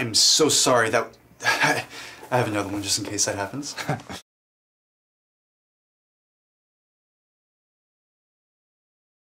I'm so sorry. I have another one just in case that happens.